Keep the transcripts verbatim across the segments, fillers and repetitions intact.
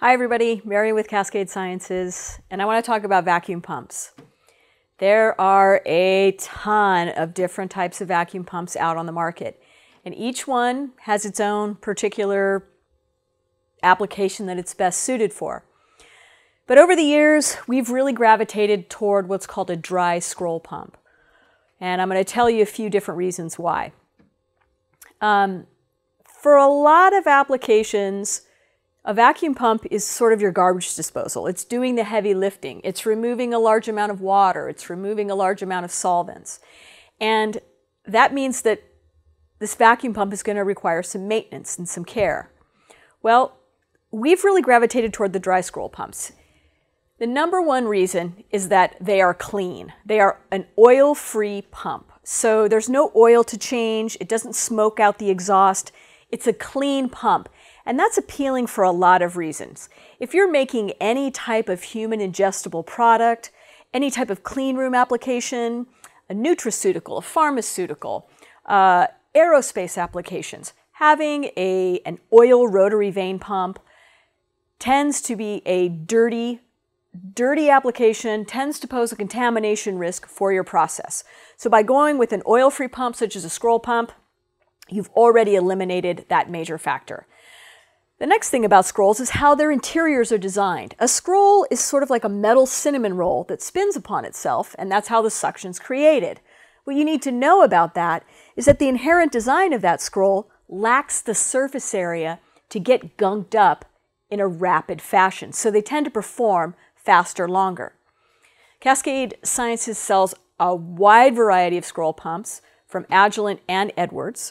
Hi everybody, Mary with Cascade Sciences, and I want to talk about vacuum pumps. There are a ton of different types of vacuum pumps out on the market, and each one has its own particular application that it's best suited for. But over the years, we've really gravitated toward what's called a dry scroll pump, and I'm going to tell you a few different reasons why. Um, for a lot of applications, a vacuum pump is sort of your garbage disposal. It's doing the heavy lifting. It's removing a large amount of water. It's removing a large amount of solvents. And that means that this vacuum pump is going to require some maintenance and some care. Well, we've really gravitated toward the dry scroll pumps. The number one reason is that they are clean. They are an oil-free pump. So there's no oil to change. It doesn't smoke out the exhaust. It's a clean pump. And that's appealing for a lot of reasons. If you're making any type of human ingestible product, any type of clean room application, a nutraceutical, a pharmaceutical, uh, aerospace applications, having a, an oil rotary vane pump tends to be a dirty, dirty application, tends to pose a contamination risk for your process. So by going with an oil-free pump such as a scroll pump, you've already eliminated that major factor. The next thing about scrolls is how their interiors are designed. A scroll is sort of like a metal cinnamon roll that spins upon itself, and that's how the suction's created. What you need to know about that is that the inherent design of that scroll lacks the surface area to get gunked up in a rapid fashion, so they tend to perform faster longer. Cascade Sciences sells a wide variety of scroll pumps from Agilent and Edwards.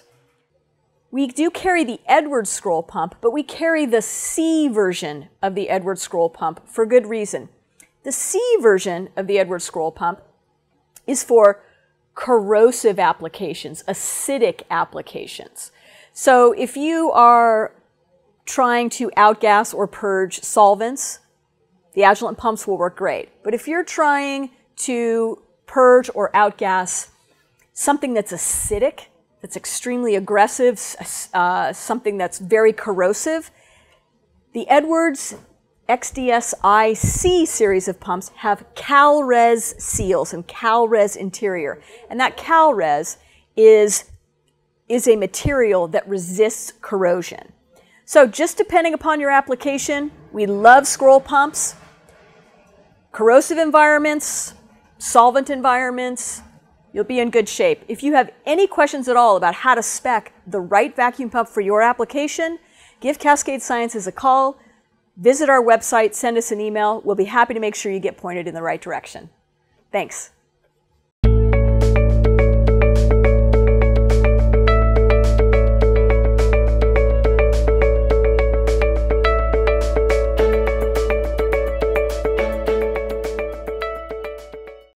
We do carry the Edwards scroll pump, but we carry the C version of the Edwards scroll pump for good reason. The C version of the Edwards scroll pump is for corrosive applications, acidic applications. So if you are trying to outgas or purge solvents, the Agilent pumps will work great. But if you're trying to purge or outgas something that's acidic, that's extremely aggressive, uh, something that's very corrosive, the Edwards X D S I C series of pumps have CalRes seals and CalRes interior. And that CalRes is, is a material that resists corrosion. So just depending upon your application, we love scroll pumps, corrosive environments, solvent environments, you'll be in good shape. If you have any questions at all about how to spec the right vacuum pump for your application, give Cascade Sciences a call, visit our website, send us an email. We'll be happy to make sure you get pointed in the right direction. Thanks.